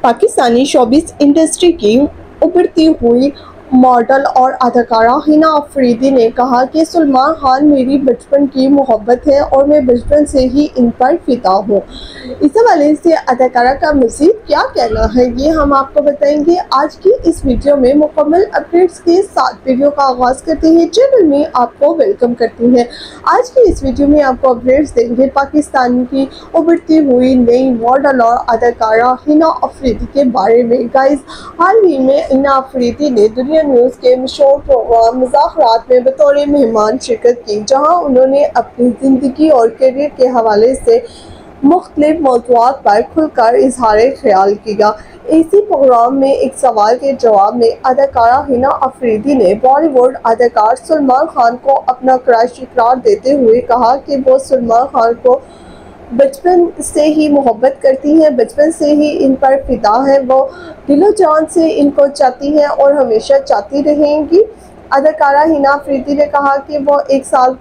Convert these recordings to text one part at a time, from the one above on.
Pakistani showbiz industry की उभरती हुई मॉडल और अदाकारा हिना अफरीदी ने कहा कि सलमान खान मेरी बचपन की मोहब्बत है और मैं बचपन से ही इन पर फिदा हूँ। इस हवाले से अदाकारा का मज़ीद क्या कहना है ये हम आपको बताएंगे आज की इस वीडियो में। मुकम्मल अपडेट्स के साथ वीडियो का आगाज़ करते हैं। चैनल में आपको वेलकम करती हैं। आज की इस वीडियो में आपको अपडेट्स देंगे पाकिस्तान की उभरती हुई नई मॉडल और अदाकारा हिना अफरीदी के बारे में। गाइस, हाल ही में हिना अफरीदी ने दुनिया न्यूज़ के मशहूर प्रोग्राम मुज़ाकरात में बतौर मेहमान शिरकत की, जहां उन्होंने अपनी ज़िंदगी और करियर के हवाले से मुख्तलिफ मौज़ूआत पर खुलकर इजहार ख्याल किया। इसी प्रोग्राम में एक सवाल के जवाब में अदाकारा हिना अफरीदी ने बॉलीवुड अदाकार सलमान खान को अपना क्रश करार देते हुए कहा कि वो सलमान खान को बचपन से ही मोहब्बत करती हैं, बचपन से ही इन पर फिदा है। वो दिलो जान से इनको चाहती हैं और हमेशा चाहती रहेंगी। अदाकारा हिना अफरीदी ने कहा कि वो एक साल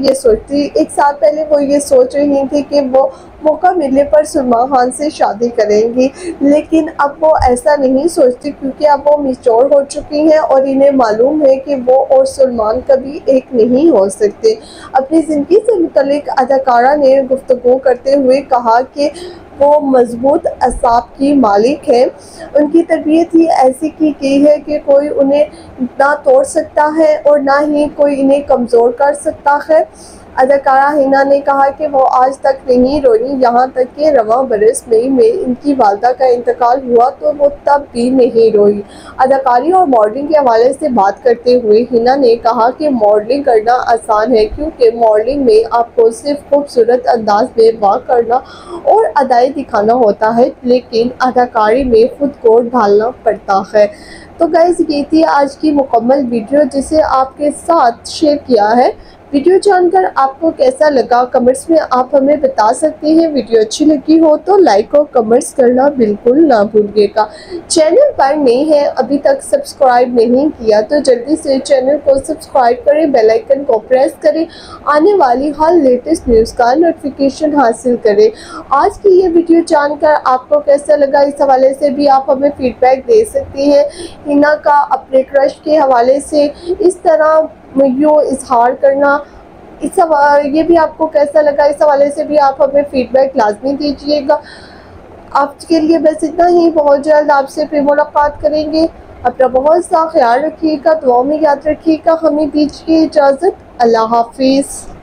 पहले वो ये सोच रही थी कि वो मौका मिलने पर सलमान खान से शादी करेंगी, लेकिन अब वो ऐसा नहीं सोचती क्योंकि अब वो मैच्योर हो चुकी हैं और इन्हें मालूम है कि वो और सलमान कभी एक नहीं हो सकते। अपनी ज़िंदगी से मुतल्लिक अदाकारा ने गुफ्तगू करते हुए कहा कि वो मजबूत असाब की मालिक है। उनकी तरबियत ही ऐसी की गई है कि कोई उन्हें ना तोड़ सकता है और ना ही कोई इन्हें कमज़ोर कर सकता है। अदाकारा हिना ने कहा कि वो आज तक नहीं रोई, यहाँ तक कि रवां बरस मई में इनकी वालदा का इंतकाल हुआ तो वो तब भी नहीं रोई। अदाकारी और मॉडलिंग के हवाले से बात करते हुए हिना ने कहा कि मॉडलिंग करना आसान है क्योंकि मॉडलिंग में आपको सिर्फ खूबसूरत अंदाज में वाक करना और अदाएँ दिखाना होता है, लेकिन अदाकारी में खुद को ढालना पड़ता है। तो गाइस, ये थी आज की मुकम्मल वीडियो जिसे आपके साथ शेयर किया है। वीडियो जानकर आपको कैसा लगा कमेंट्स में आप हमें बता सकते हैं। वीडियो अच्छी लगी हो तो लाइक और कमेंट्स करना बिल्कुल ना भूलिएगा। चैनल पर नए हैं, अभी तक सब्सक्राइब नहीं किया तो जल्दी से चैनल को सब्सक्राइब करें, बेल आइकन को प्रेस करें, आने वाली हर लेटेस्ट न्यूज़ का नोटिफिकेशन हासिल करें। आज की ये वीडियो जानकर आपको कैसा लगा इस हवाले से भी आप हमें फीडबैक दे सकते हैं। हिना का अपने क्रश के हवाले से इस तरह यो इजहार करना, ये भी आपको कैसा लगा इस हवाले से भी आप हमें फीडबैक लाजमी दीजिएगा। आज के लिए बस इतना ही, बहुत जल्द आपसे फिर मुलाकात करेंगे। अपना बहुत सा ख्याल रखिएगा, दुआ में याद रखिएगा। हमें दीजिए इजाज़त। अल्लाह हाफिज़।